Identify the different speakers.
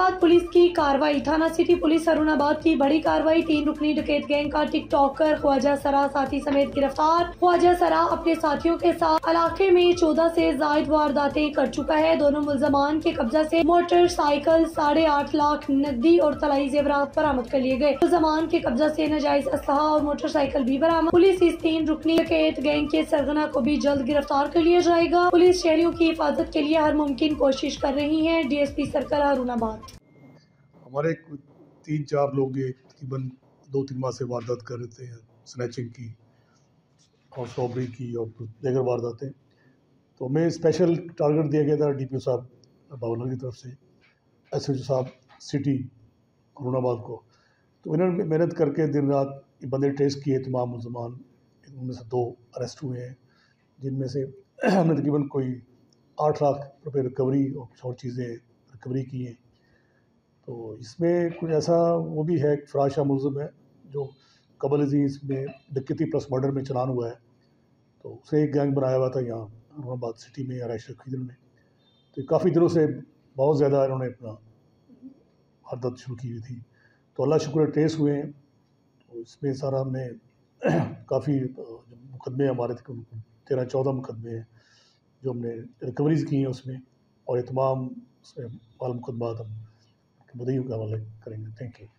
Speaker 1: Haroonabad police की कार्रवाई। थाना सिटी पुलिस हरुणाबाद की बड़ी कार्रवाई। 3 रुकनी डकैत गैंग का टिकटॉकर ख्वाजा सरा साथी समेत गिरफ्तार। ख्वाजा सरा अपने साथियों के साथ इलाके में 14 से जायद वारदातें कर चुका है। दोनों मुल्जमान के कब्जा से मोटरसाइकिल, 8.5 लाख नकदी और तलाई जेवरात बरामद कर लिए गए। मुल्जमान के कब्जा से नाजायज असलहा और मोटरसाइकिल भी बरामद। पुलिस इस 3 रुकनी डकैत गैंग के सरगना को भी जल्द गिरफ्तार कर लिया जाएगा। पुलिस शहरियों की हिफाजत के लिए हर मुमकिन कोशिश कर रही है। DSP circle Harunabad.
Speaker 2: हमारे 3-4 लोग ये तकरीबन 2-3 माह से वारदात कर रहे थे, स्नैचिंग की और रॉबरी की और दीगर वारदातें। तो हमें स्पेशल टारगेट दिया गया था DPO साहब बावला की तरफ से, SHO साहब सिटी हरुणाबाद को। तो इन्होंने मेहनत करके दिन रात ये बंदे ट्रेस किए, तमाम मुल्ज़मान। उनमें से 2 अरेस्ट हुए हैं, जिनमें से हमने तकरीबन कोई 8 लाख रुपए रिकवरी और कुछ और चीज़ें रिकवरी की हैं। तो इसमें कुछ ऐसा वो भी है, एक फराशा मुलज़िम है जो कबल अज़ीज़ में डकैती प्लस मर्डर में चालान हुआ है। तो उसने एक गैंग बनाया हुआ था यहाँ हरुणाबाद सिटी में, रहायशी खीदर में। तो काफ़ी दिनों से बहुत ज़्यादा इन्होंने अपना वारदात शुरू की हुई थी। तो अल्लाह शुक्र ट्रेस हुए हैं। तो इसमें सारा हमने काफ़ी मुकदमे हमारे 13-14 मुकदमे हैं जो हमने रिकवरीज़ की हैं उसमें, और ये तमाम उसमें माल मुकदमात हम मुद्दई के हवाले करेंगे। Thank you.